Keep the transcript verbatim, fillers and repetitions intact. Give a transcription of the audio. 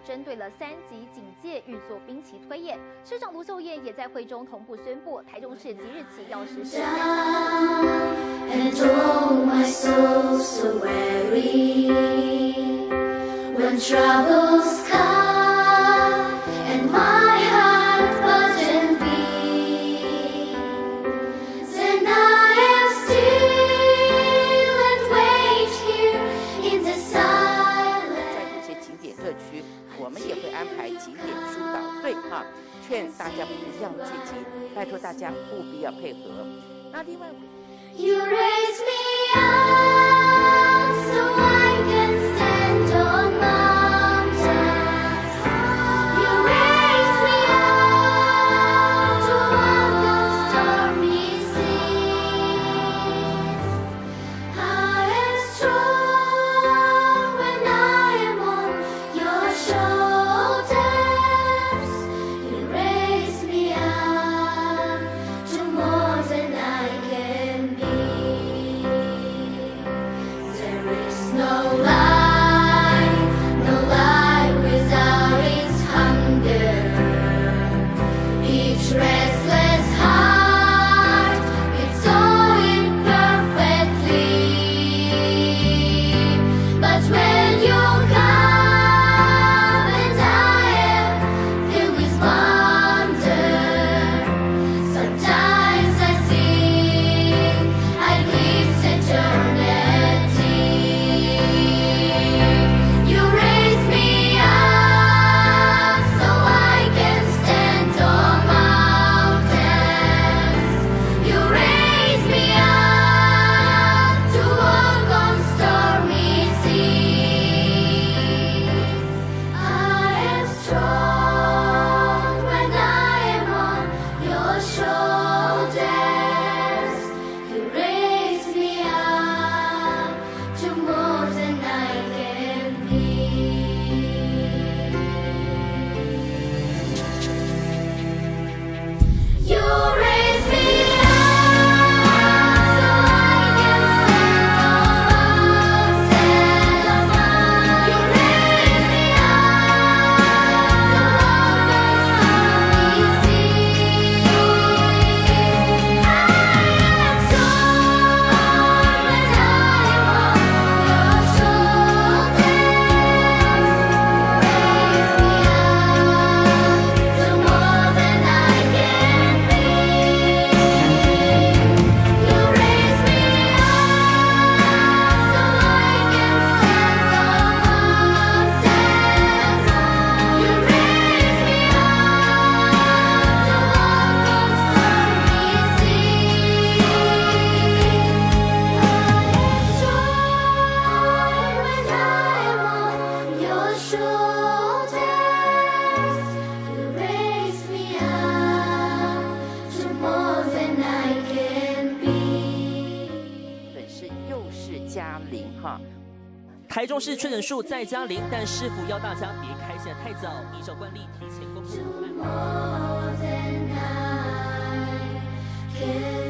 针对了三级警戒预做兵棋推演。市长卢秀燕也在会中同步宣布，台中市即日起要实施。 And oh, my soul so weary when troubles come and my heart burden be. Then I am still and wait here in the silence. 在这些景点特区，我们也会安排景点疏导队哈，劝大家不要聚集，拜托大家务必要配合。那另外。 You raise me up so I can stand on mountains. You raise me up to walk on stormy seas. I am strong when I am on your shoulders. You raise me up to more than I can be. No life, no life without its hunger. Each restless heart beats so imperfectly. But when you come and I am filled with wonder, sometimes I think I glimpse eternity. 本是又是加零哈。 台中市确诊数再加零，但市府要大家别开心得太早，依照惯例提前公布。